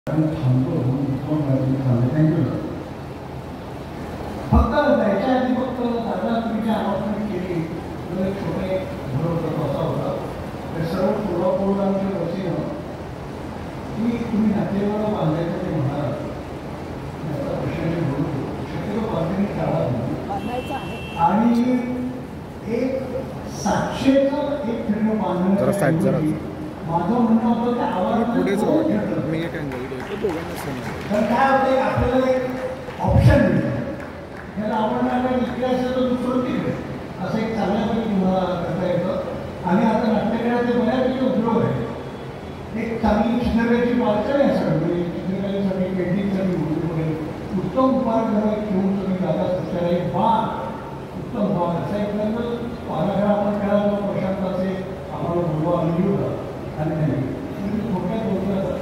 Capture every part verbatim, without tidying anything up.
थांबतो थँक्यू. फक्त त्याच्या आधी फक्त दादा तुम्ही अनाउन्समेंट केली तर एक छोटे बरोबर असा होता ते सर्व सोलापूरच्या वतीनं की तुम्ही नातेवाईक बांधायचं ते म्हणाल याचा प्रश्न बोलतो शक्यतो बांधणी टाळा आणि एक सातशेचा एक फिल्म बांधण्यासाठी माझं म्हणणं होतं की आवाज पुढेच मी तर काय होतं आपल्याला एक ऑप्शन मिळतं त्याला आवडणारा इकडे असेल तर दुसरं तिकडे असं एक चांगल्यापैकी तुम्हाला करता येतं. आणि आता नाट्यकलाचे बऱ्यापैकी उपयोग आहे. एक चांगली चित्रकलेची वाचन आहे सगळं म्हणजे चित्रकलेसाठी पेंटिंगसाठी वगैरे उत्तम उपाययोजना घेऊन तुम्ही जात असताना एक बाग उत्तम बाग असा एक पाराग्राफ आपण खेळायला प्रशांताचे आम्हाला बोलवा आलेली होता आणि नाही थोडक्यात बोलतात.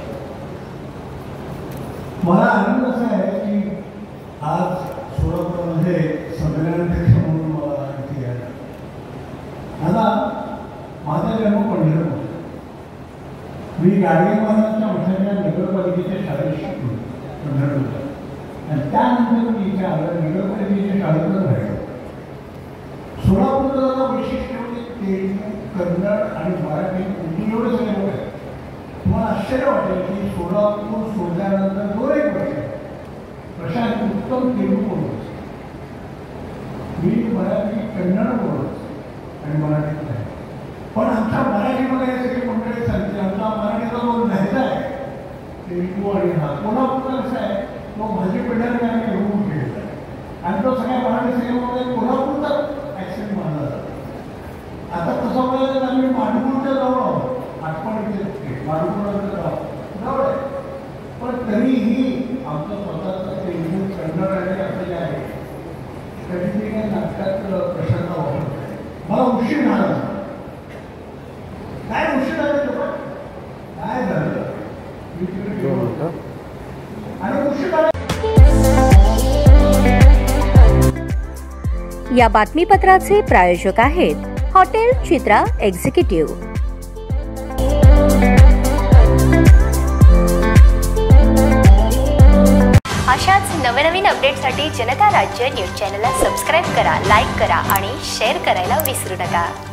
मला आनंद असा आहे की आज सोलापूरमध्ये संमेलनाध्यक्ष म्हणून मला इथे यायला. आता माझा जन्म पंढरपूर. मी गाडगे महाराजांच्या मठाच्या नगरपालिकेच्या शाळेत शिकलो पंढरपूरला आणि त्यानंतर मी इथे आलं नगरपालिकेच्या शाळेतच राहिलो. सोलापूरचं वैशिष्ट्य म्हणजे तेलुगू कन्नड आणि मराठी उर्दू एवढं सगळे लोक आहेत. तुम्हाला आश्चर्य वाटेल की सोलापूर सोडल्यानंतर दोन एक वर्ष प्रशांत उत्तम तेलुगू बोलत मी मराठी कन्नड बोलत आणि मराठीत आहे. पण आमच्या मराठीमध्ये सगळे मंडळी सांगते आमचा मराठीचा जो लहजा आहे तेलुगू आणि हा कोल्हापूरचा कसा आहे तो भाजी पिढ्याने आम्ही घेऊन खेळत आहे आणि तो सगळ्या मराठी सिनेमामध्ये कोल्हापूरचा ॲक्सेंट मानला जातो. आता तसं बोलायचं आम्ही माडगुळच्या जवळ आहोत आठवणीचे माडगुळाचं गाव जवळ आहे पण तरीही आमचं स्वतःचं तेलुगू कन्नड आणि असं जे आहे कधी ते काही नाटकात प्रश्न वापरत मला उशीर झाला. काय उशीर झाला लोक काय झालं मी तिकडे गेलो आणि उशीर झाला. या बातमीपत्राचे प्रायोजक आहेत हॉटेल चित्रा एक्झिक्युटिव्ह. अशाच नवनवीन अपडेटसाठी जनता राज्य न्यूज चॅनलला सबस्क्राईब करा, लाईक करा आणि शेअर करायला विसरू नका.